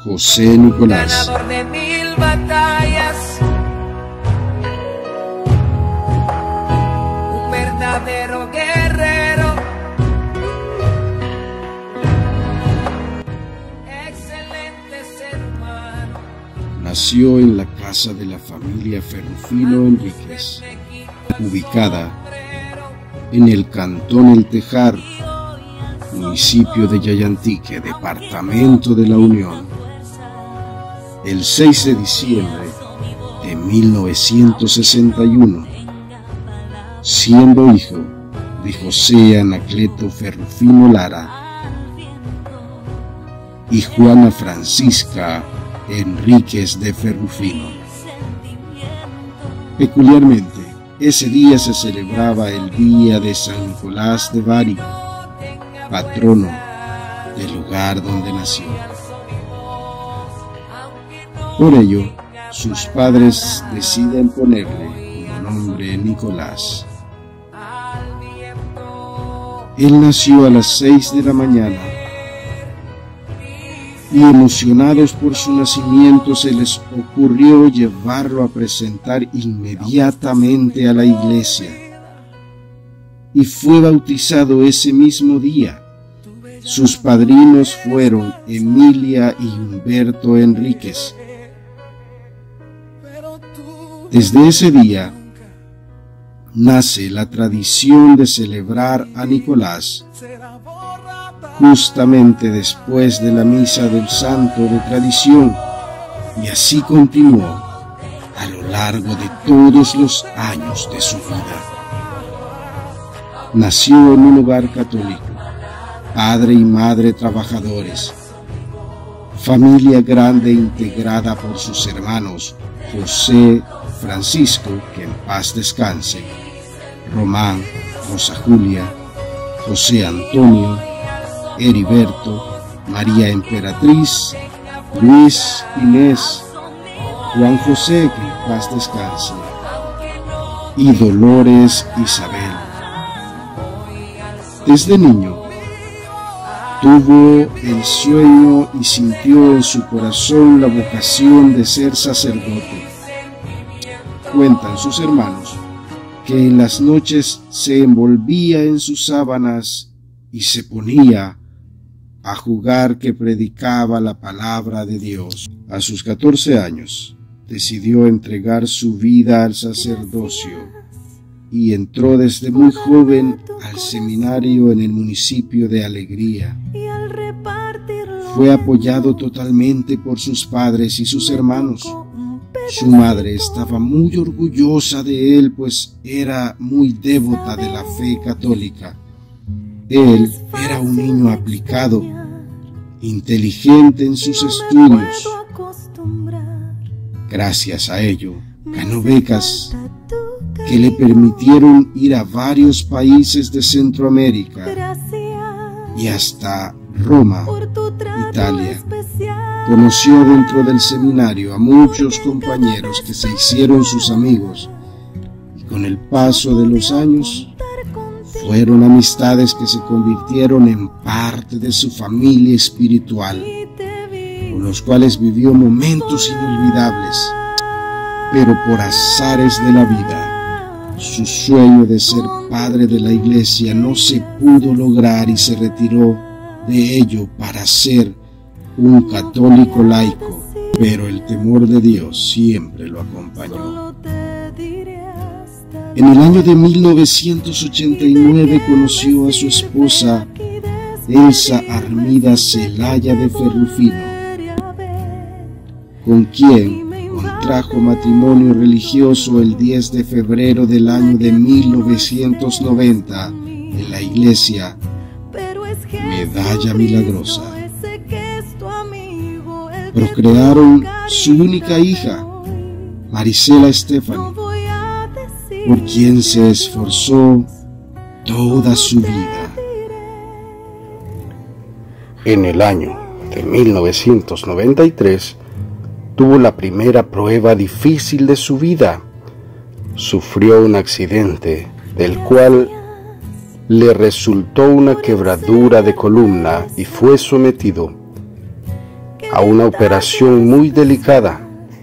José Nicolás. Ganador de 1000 batallas, un verdadero guerrero, excelente ser humano. Nació en la casa de la familia Ferrufino Enríquez, ubicada en el cantón El Tejar, municipio de Yayantique, departamento de La Unión, el 6 de diciembre de 1961, siendo hijo de José Anacleto Ferrufino Lara y Juana Francisca Enríquez de Ferrufino. Peculiarmente, ese día se celebraba el día de San Nicolás de Bari, patrono del lugar donde nació. Por ello, sus padres deciden ponerle como nombre Nicolás. Él nació a las 6 de la mañana y, emocionados por su nacimiento, se les ocurrió llevarlo a presentar inmediatamente a la iglesia, y fue bautizado ese mismo día. Sus padrinos fueron Emilia y Humberto Enríquez. Desde ese día nace la tradición de celebrar a Nicolás justamente después de la misa del santo de tradición, y así continuó a lo largo de todos los años de su vida. Nació en un hogar católico, padre y madre trabajadores, familia grande integrada por sus hermanos José Francisco, que en paz descanse, Román, Rosa Julia, José Antonio, Heriberto, María Emperatriz, Luis Inés, Juan José, que en paz descanse, y Dolores Isabel. Desde niño tuvo el sueño y sintió en su corazón la vocación de ser sacerdote. Cuentan sus hermanos que en las noches se envolvía en sus sábanas y se ponía a jugar que predicaba la palabra de Dios. A sus 14 años decidió entregar su vida al sacerdocio y entró desde muy joven al seminario en el municipio de Alegría. Fue apoyado totalmente por sus padres y sus hermanos. Su madre estaba muy orgullosa de él, pues era muy devota de la fe católica. Él era un niño aplicado, inteligente en sus estudios. Gracias a ello, ganó becas que le permitieron ir a varios países de Centroamérica y hasta Roma, Italia. Conoció dentro del seminario a muchos compañeros que se hicieron sus amigos, y con el paso de los años fueron amistades que se convirtieron en parte de su familia espiritual, con los cuales vivió momentos inolvidables. Pero por azares de la vida, su sueño de ser padre de la iglesia no se pudo lograr y se retiró de ello para ser un católico laico, pero el temor de Dios siempre lo acompañó. En el año de 1989 conoció a su esposa Elsa Armida Celaya de Ferrufino, con quien contrajo matrimonio religioso el 10 de febrero del año de 1990 en la iglesia Medalla Milagrosa. Procrearon su única hija, Marisela Stephanie, por quien se esforzó toda su vida. En el año de 1993 tuvo la primera prueba difícil de su vida. Sufrió un accidente del cual le resultó una quebradura de columna y fue sometido a una operación muy delicada,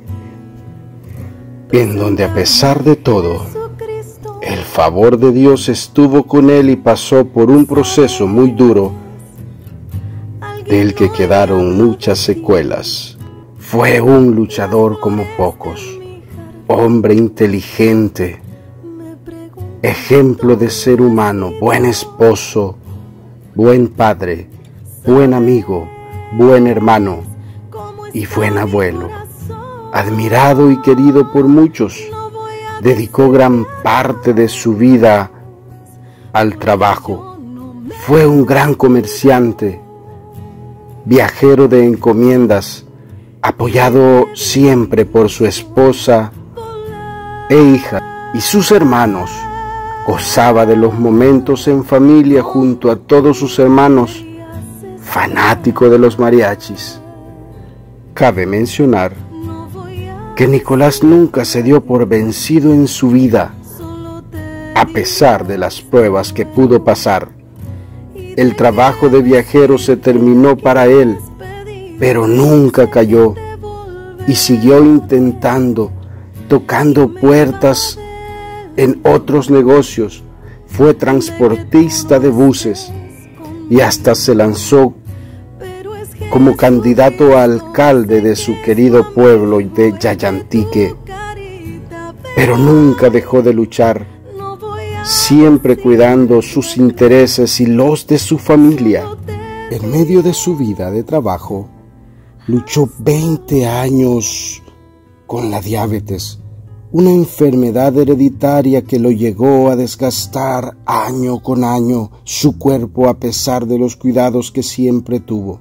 en donde a pesar de todo, el favor de Dios estuvo con él y pasó por un proceso muy duro, del que quedaron muchas secuelas. Fue un luchador como pocos, hombre inteligente, ejemplo de ser humano, buen esposo, buen padre, buen amigo, buen hermano y buen abuelo. Admirado y querido por muchos, dedicó gran parte de su vida al trabajo. Fue un gran comerciante, viajero de encomiendas, apoyado siempre por su esposa e hija y sus hermanos. Gozaba de los momentos en familia junto a todos sus hermanos, fanático de los mariachis. Cabe mencionar que Nicolás nunca se dio por vencido en su vida, a pesar de las pruebas que pudo pasar. El trabajo de viajero se terminó para él, pero nunca cayó y siguió intentando, tocando puertas en otros negocios. Fue transportista de buses y hasta se lanzó como candidato a alcalde de su querido pueblo de Yayantique, pero nunca dejó de luchar, siempre cuidando sus intereses y los de su familia. En medio de su vida de trabajo, luchó 20 años con la diabetes, una enfermedad hereditaria que lo llegó a desgastar año con año su cuerpo a pesar de los cuidados que siempre tuvo.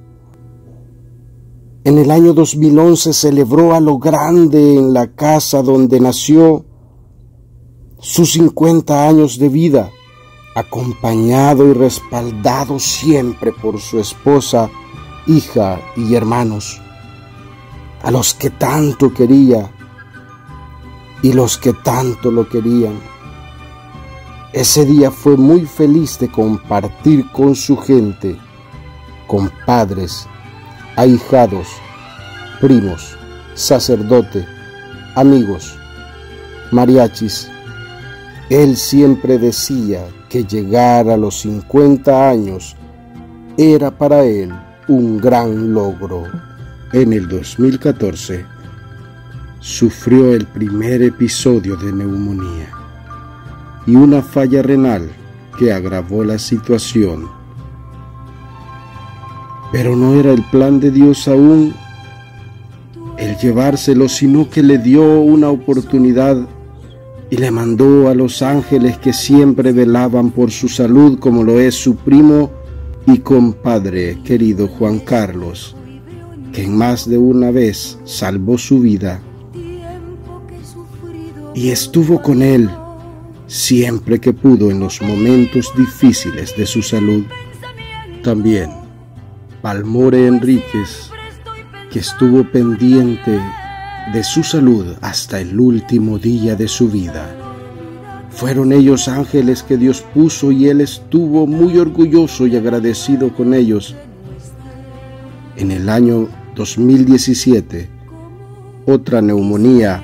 En el año 2011 celebró a lo grande en la casa donde nació sus 50 años de vida, acompañado y respaldado siempre por su esposa, hija y hermanos, a los que tanto quería y los que tanto lo querían. Ese día fue muy feliz de compartir con su gente, compadres, ahijados, primos, sacerdote, amigos, mariachis. Él siempre decía que llegar a los 50 años era para él un gran logro. En el 2014 sufrió el primer episodio de neumonía y una falla renal que agravó la situación. Pero no era el plan de Dios aún el llevárselo, sino que le dio una oportunidad y le mandó a los ángeles que siempre velaban por su salud, como lo es su primo y compadre querido Juan Carlos, que en más de una vez salvó su vida y estuvo con él siempre que pudo en los momentos difíciles de su salud. También Palmore Enríquez, que estuvo pendiente de su salud hasta el último día de su vida. Fueron ellos ángeles que Dios puso y él estuvo muy orgulloso y agradecido con ellos. En el año 2017, otra neumonía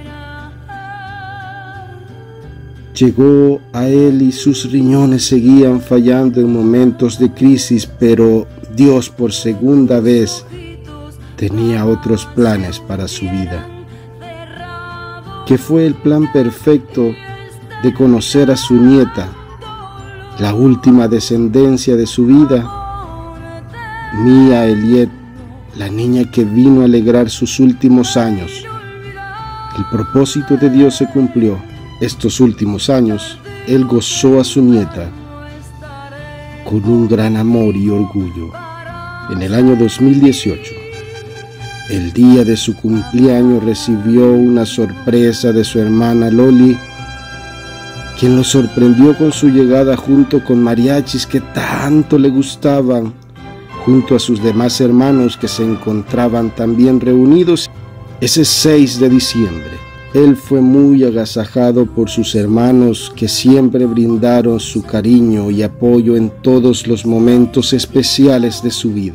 llegó a él y sus riñones seguían fallando en momentos de crisis, pero Dios por segunda vez tenía otros planes para su vida, que fue el plan perfecto de conocer a su nieta, la última descendencia de su vida, Mía Eliet, la niña que vino a alegrar sus últimos años. El propósito de Dios se cumplió. Estos últimos años, él gozó a su nieta con un gran amor y orgullo. En el año 2018, el día de su cumpleaños, recibió una sorpresa de su hermana Loli, quien lo sorprendió con su llegada junto con mariachis que tanto le gustaban, junto a sus demás hermanos que se encontraban también reunidos. Ese 6 de diciembre, él fue muy agasajado por sus hermanos que siempre brindaron su cariño y apoyo en todos los momentos especiales de su vida.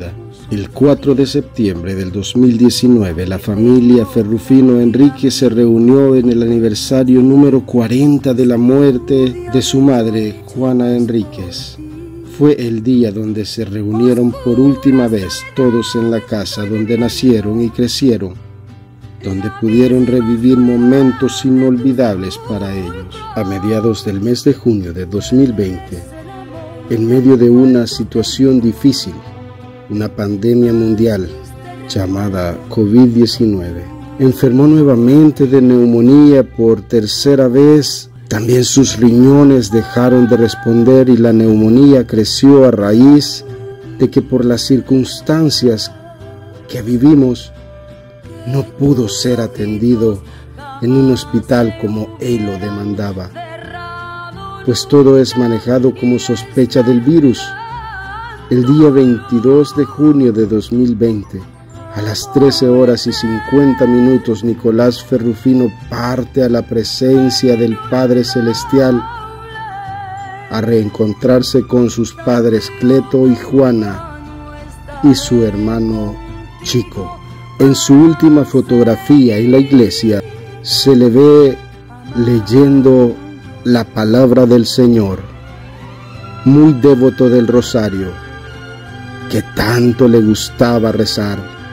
El 4 de septiembre del 2019, la familia Ferrufino Enríquez se reunió en el aniversario número 40 de la muerte de su madre, Juana Enríquez. Fue el día donde se reunieron por última vez todos en la casa donde nacieron y crecieron, donde pudieron revivir momentos inolvidables para ellos. A mediados del mes de junio de 2020, en medio de una situación difícil, una pandemia mundial llamada COVID-19, enfermó nuevamente de neumonía por tercera vez. También sus riñones dejaron de responder y la neumonía creció a raíz de que por las circunstancias que vivimos no pudo ser atendido en un hospital como él lo demandaba, pues todo es manejado como sospecha del virus. El día 22 de junio de 2020, a las 13:50, Nicolás Ferrufino parte a la presencia del Padre Celestial a reencontrarse con sus padres Cleto y Juana y su hermano Chico. En su última fotografía en la iglesia se le ve leyendo la palabra del Señor, muy devoto del rosario, que tanto le gustaba rezar.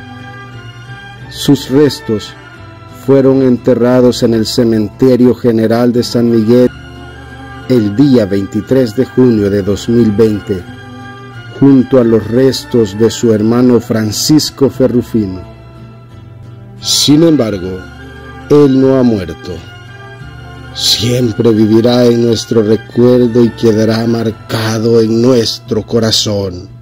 Sus restos fueron enterrados en el Cementerio General de San Miguel el día 23 de junio de 2020, junto a los restos de su hermano Francisco Ferrufino. Sin embargo, él no ha muerto. Siempre vivirá en nuestro recuerdo y quedará marcado en nuestro corazón.